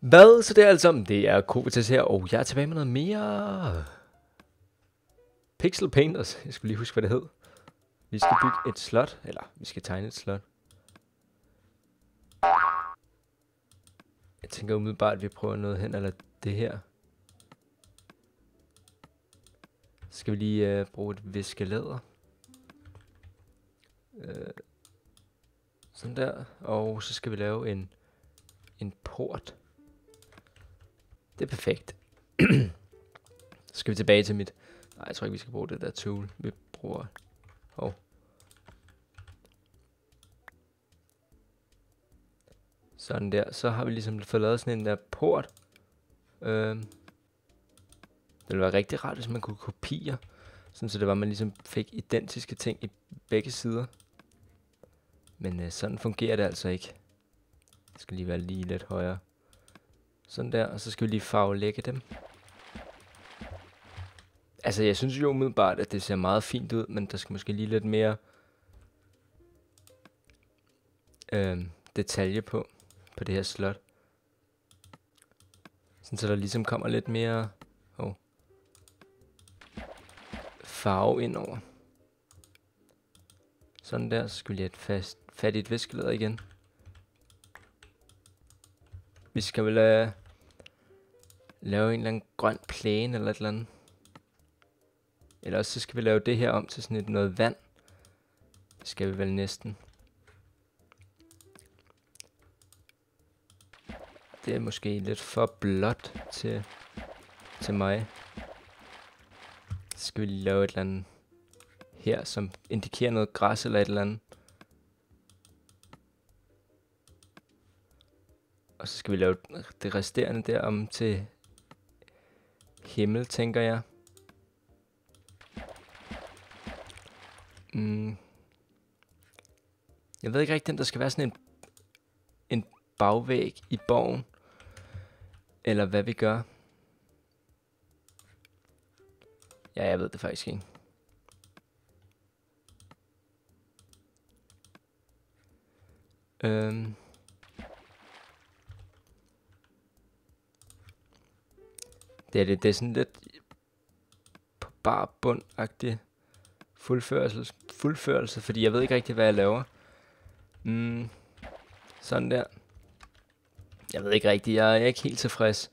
Hvad? Så det er alt sammen. Det er Kovitas her, og jeg er tilbage med noget mere Pixel Painters. Jeg skulle lige huske, hvad det hed. Vi skal bygge et slot, eller vi skal tegne et slot. Jeg tænker umiddelbart, at vi prøver noget hen, eller det her. Så skal vi lige bruge et viskelæder. Sådan der. Og så skal vi lave en port. Det er perfekt. Så skal vi tilbage til mit... Nej, jeg tror ikke, vi skal bruge det der tool. Vi bruger... Sådan der. Så har vi ligesom fået lavet sådan en der port. Det ville være rigtig rart, hvis man kunne kopiere. Sådan så det var, at man ligesom fik identiske ting i begge sider. Men sådan fungerer det altså ikke. Det skal lige være lige lidt højere. Sådan der. Og så skal vi lige farvelægge dem. Altså, jeg synes jo umiddelbart, at det ser meget fint ud, men der skal måske lige lidt mere detalje på det her slot. Sådan så der ligesom kommer lidt mere farve indover. Sådan der, så skal vi lige have et fat i et viskelæder igen. Vi skal vel lave en eller anden grøn plæne eller et eller andet. Eller også så skal vi lave det her om til sådan et noget vand. Det skal vi vel næsten. Det er måske lidt for blåt til mig. Så skal vi lige lave et eller andet her, som indikerer noget græs eller et eller andet. Og så skal vi lave det resterende der om til himmel, tænker jeg. Jeg ved ikke rigtig, om der skal være sådan en bagvæg i borgen. Eller hvad vi gør. Ja, jeg ved det faktisk ikke. Det er sådan lidt på bar bund-agtigt fuldførelse, fordi jeg ved ikke rigtig, hvad jeg laver. Sådan der. Jeg ved ikke rigtigt, jeg er ikke helt tilfreds.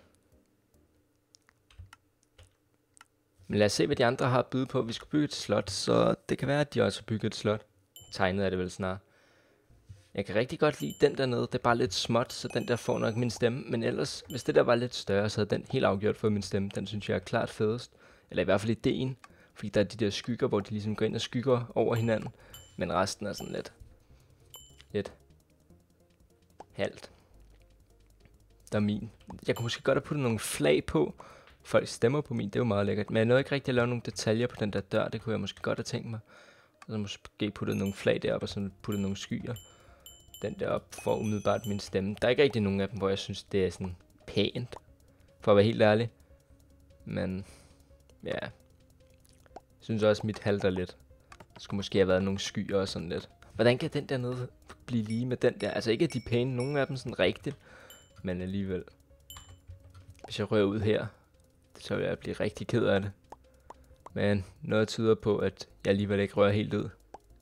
Men lad os se, hvad de andre har at byde på. Vi skulle bygge et slot, så det kan være, at de også har bygget et slot. Tegnet er det vel snart. Jeg kan rigtig godt lide den dernede. Det er bare lidt småt, så den der får nok min stemme. Men ellers, hvis det der var lidt større, så havde den helt afgjort fået min stemme. Den synes jeg er klart fedest. Eller i hvert fald ideen. Fordi der er de der skygger, hvor de ligesom går ind og skygger over hinanden. Men resten er sådan lidt halvt. Der er min. Jeg kunne måske godt have puttet nogle flag på. Folk stemmer på min, det er jo meget lækkert. Men jeg nåede ikke rigtig at lave nogle detaljer på den der dør. Det kunne jeg måske godt have tænkt mig. Og så måske puttet nogle flag deroppe, og så puttet nogle skyer. Den der får umiddelbart min stemme. Der er ikke rigtig nogen af dem, hvor jeg synes, det er sådan pænt. For at være helt ærlig. Men ja. Jeg synes også, mit halter lidt. Der skulle måske have været nogle skyer og sådan lidt. Hvordan kan den der nede blive lige med den der? Altså ikke at de er pæne, nogle af dem sådan rigtigt. Men alligevel. Hvis jeg rører ud her, så vil jeg blive rigtig ked af det. Men noget tyder på, at jeg alligevel ikke rører helt ud.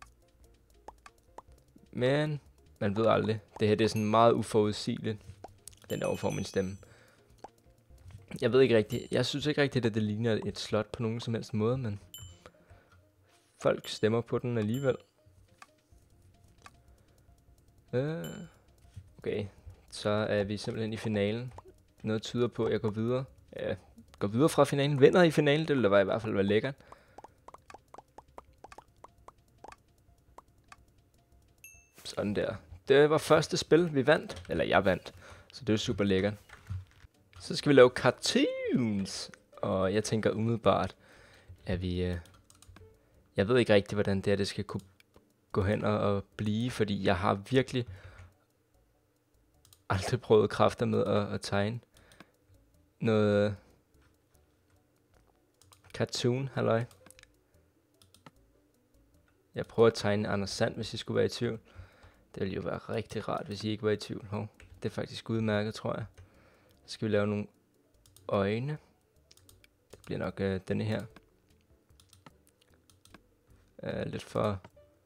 Men man ved aldrig. Det her det er sådan meget uforudsigeligt. Den der får min stemme. Jeg ved ikke rigtigt. Jeg synes ikke rigtigt, at det ligner et slot på nogen som helst måde, men folk stemmer på den alligevel. Okay. Så er vi simpelthen i finalen. Noget tyder på, at jeg går videre. Ja, går videre fra finalen. Vinder i finalen, det ville da i hvert fald være lækkert. Sådan der. Det var første spil, vi vandt. Eller jeg vandt. Så det er super lækkert. Så skal vi lave cartoons. Og jeg tænker umiddelbart, at vi... Jeg ved ikke rigtig, hvordan det skal kunne gå hen og blive. Fordi jeg har virkelig aldrig prøvet kræfter med at tegne noget cartoon, halløj. Jeg prøver at tegne Anders Sand, hvis I skulle være i tvivl. Det ville jo være rigtig rart, hvis I ikke var i tvivl. Det er faktisk udmærket, tror jeg. Så skal vi lave nogle øjne. Det bliver nok denne her. Lidt for...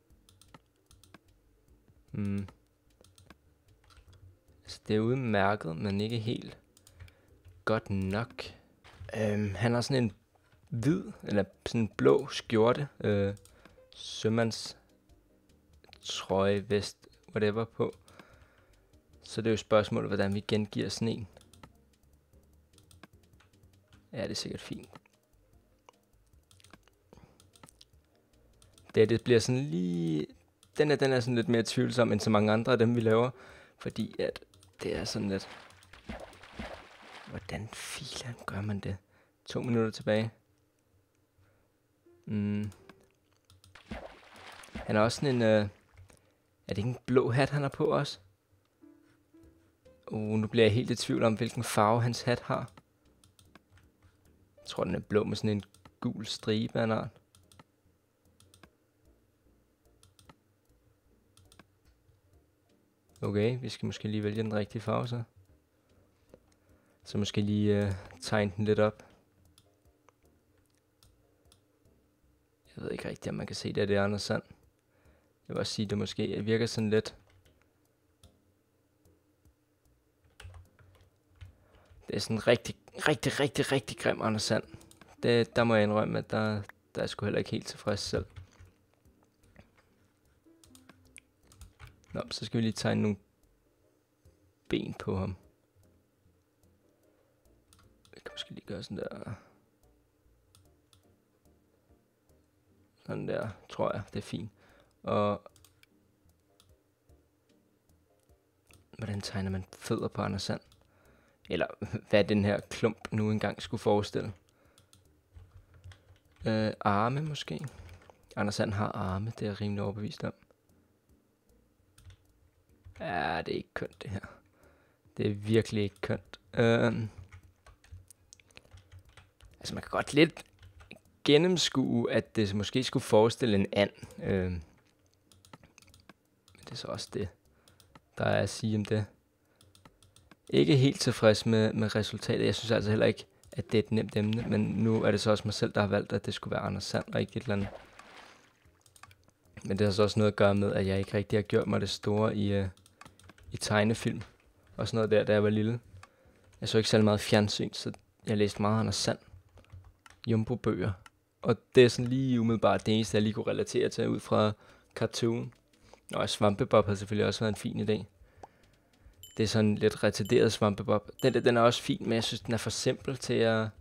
Altså, det er udmærket, men ikke helt godt nok. Han har sådan en hvid, eller sådan en blå skjorte. Sømands trøje, vest, whatever på. Så det er jo spørgsmålet, hvordan vi gengiver sådan en. Ja, det er sikkert fint. Det bliver sådan lige... Den er sådan lidt mere tvivlsom end så mange andre af dem, vi laver. Fordi at det er sådan lidt... Hvordan filan gør man det? 2 minutter tilbage. Han har også sådan en... er det ikke en blå hat, han har på også? Nu bliver jeg helt i tvivl om, hvilken farve hans hat har. Jeg tror, den er blå med sådan en gul stribe af en art. Okay, vi skal måske lige vælge den rigtige farve så. Så måske lige tegne den lidt op. Jeg ved ikke rigtigt, om man kan se det, at det er Anders Sand. Jeg vil også sige, at det måske virker sådan lidt. Det er sådan rigtig grim Anders Sand. Der må jeg indrømme, at der er sgu heller ikke helt tilfreds selv. Nå, så skal vi lige tegne nogle ben på ham. Jeg kan måske lige gøre sådan der. Sådan der, tror jeg. Det er fint. Og hvordan tegner man fødder på Anders Sand? Eller hvad den her klump nu engang skulle forestille. Arme måske. Anders Sand har arme, det er jeg rimelig overbevist om. Ja, det er ikke kønt det her. Det er virkelig ikke kønt. Altså man kan godt lidt gennemskue, at det måske skulle forestille en and. Men det er så også det, der er at sige om det. Ikke helt tilfreds med resultatet. Jeg synes altså heller ikke, at det er et nemt emne. Men nu er det så også mig selv, der har valgt, at det skulle være Anders Sand og ikke et eller andet. Men det har så også noget at gøre med, at jeg ikke rigtig har gjort mig det store i tegnefilm. Og sådan noget der, da jeg var lille. Jeg så ikke særlig meget fjernsyn, så jeg læste meget Anders Sand. Jumbo-bøger. Og det er sådan lige umiddelbart det eneste, jeg lige kunne relatere til ud fra cartoon. Og Svampebob havde selvfølgelig også været en fin idé. Det er sådan lidt retarderet Svampebob. Den er også fin, men jeg synes, den er for simpel til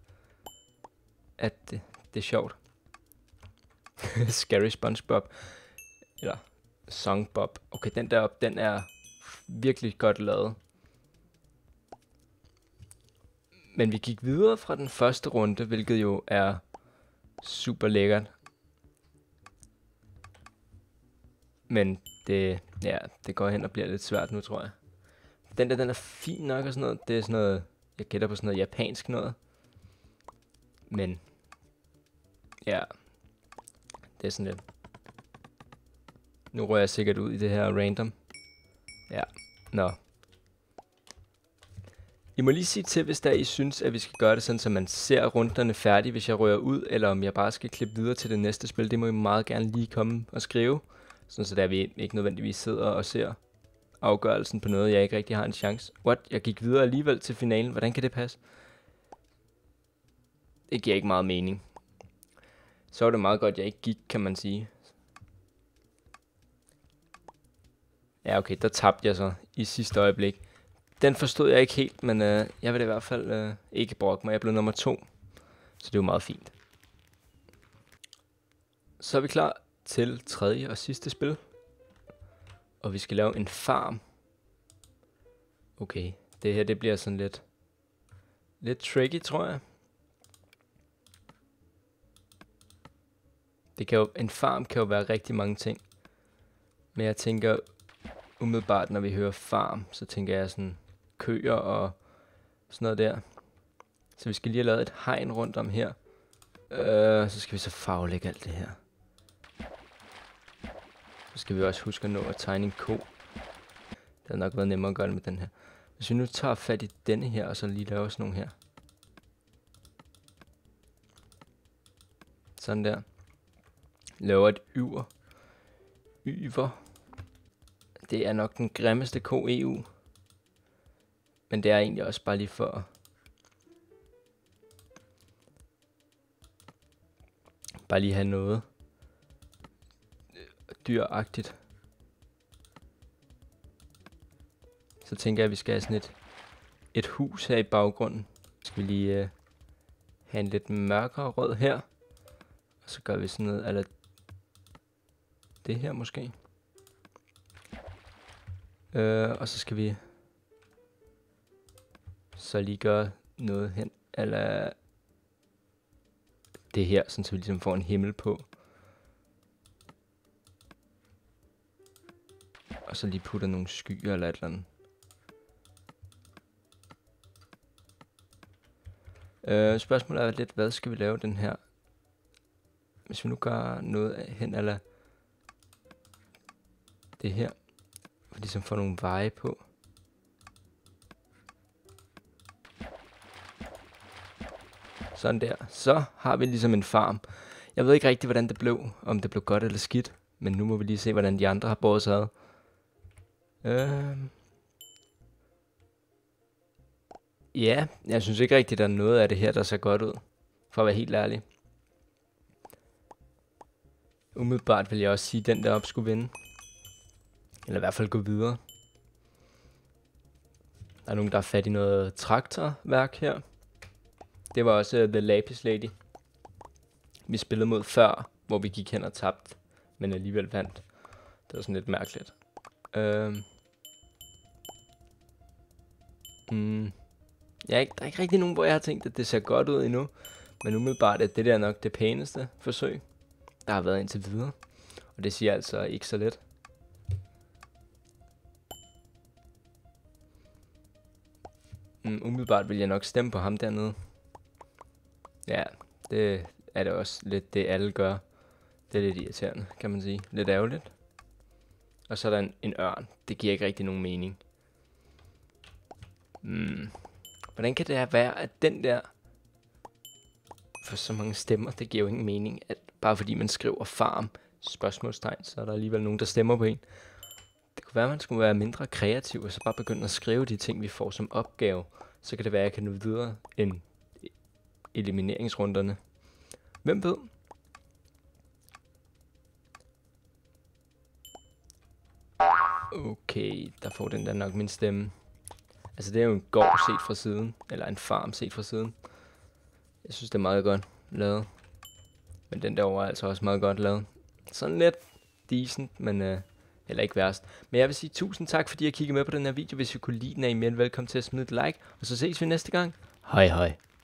at det er sjovt. Scary SpongeBob. Eller Songbob. Okay, den deroppe, den er virkelig godt lavet. Men vi gik videre fra den første runde, hvilket jo er super lækkert. Men det går hen og bliver lidt svært nu, tror jeg. Den er fin nok og sådan noget. Det er sådan noget, jeg gætter på sådan noget japansk noget. Men ja, det er sådan lidt. Nu rører jeg sikkert ud i det her random. Ja, nå. I må lige sige til, hvis der I synes, at vi skal gøre det sådan, så man ser runderne færdige, hvis jeg rører ud, eller om jeg bare skal klippe videre til det næste spil. Det må I meget gerne lige komme og skrive. Sådan så der vi ikke nødvendigvis sidder og ser afgørelsen på noget, jeg ikke rigtig har en chance. What? Jeg gik videre alligevel til finalen. Hvordan kan det passe? Det giver ikke meget mening. Så var det meget godt, jeg ikke gik, kan man sige. Ja, okay, der tabte jeg så i sidste øjeblik. Den forstod jeg ikke helt, men jeg vil det i hvert fald ikke brokke mig. Jeg blev nummer 2, så det var meget fint. Så er vi klar til tredje og sidste spil. Og vi skal lave en farm. Okay, det her det bliver sådan lidt tricky, tror jeg. En farm kan jo være rigtig mange ting. Men jeg tænker umiddelbart, når vi hører farm, så tænker jeg sådan køer og sådan noget der. Så vi skal lige have lavet et hegn rundt om her. Så skal vi så farvelægge alt det her. Så skal vi også huske at nå at tegne en ko. Det havde nok været nemmere at gøre det med den her. Hvis vi nu tager fat i denne her, og så lige laver sådan nogle her. Sådan der. Laver et yver. Det er nok den grimmeste EU. Men det er egentlig også bare lige for bare lige have noget dyragtigt. Så tænker jeg, at vi skal have sådan et hus her i baggrunden. Så skal vi lige have en lidt mørkere rød her. Og så gør vi sådan noget eller det her måske. Og så skal vi så lige gøre noget hen eller det her, sådan så vi ligesom får en himmel på. Og så lige putter nogle skyer eller et eller andet. Spørgsmålet er lidt, hvad skal vi lave den her? Hvis vi nu gør noget hen eller det her, for ligesom får nogle veje på. Sådan der. Så har vi ligesom en farm. Jeg ved ikke rigtig, hvordan det blev. Om det blev godt eller skidt. Men nu må vi lige se, hvordan de andre har båret sig ad. Ja, jeg synes ikke rigtigt, der er noget af det her, der ser godt ud. For at være helt ærlig. Umiddelbart vil jeg også sige, at den deroppe skulle vinde. Eller i hvert fald gå videre. Der er nogen, der er fat i noget traktorværk her. Det var også The Lapis Lady. Vi spillede mod før, hvor vi gik hen og tabte, men alligevel vandt. Det var sådan lidt mærkeligt. Der er ikke rigtig nogen, hvor jeg har tænkt, at det ser godt ud endnu. Men umiddelbart er det der nok det pæneste forsøg, der har været indtil videre. Og det siger altså ikke så lidt. Umiddelbart vil jeg nok stemme på ham dernede. Ja, det er det også lidt det alle gør. Det er lidt irriterende, kan man sige. Lidt ærgerligt. Og så er der en ørn. Det giver ikke rigtig nogen mening. Hvordan kan det være, at den der for så mange stemmer, det giver jo ingen mening, at bare fordi man skriver farm, spørgsmålstegn, så er der alligevel nogen, der stemmer på en. Det kunne være, at man skulle være mindre kreativ, og så bare begynde at skrive de ting, vi får som opgave. Så kan det være, at jeg kan nå videre end elimineringsrunderne. Hvem ved? Okay, der får den der nok min stemme. Altså det er jo en gård set fra siden, eller en farm set fra siden. Jeg synes, det er meget godt lavet. Men den derovre er altså også meget godt lavet. Sådan lidt decent, men heller ikke værst. Men jeg vil sige tusind tak, fordi I kiggede med på den her video. Hvis I kunne lide den, er I mere velkommen til at smide et like. Og så ses vi næste gang. Hej hej.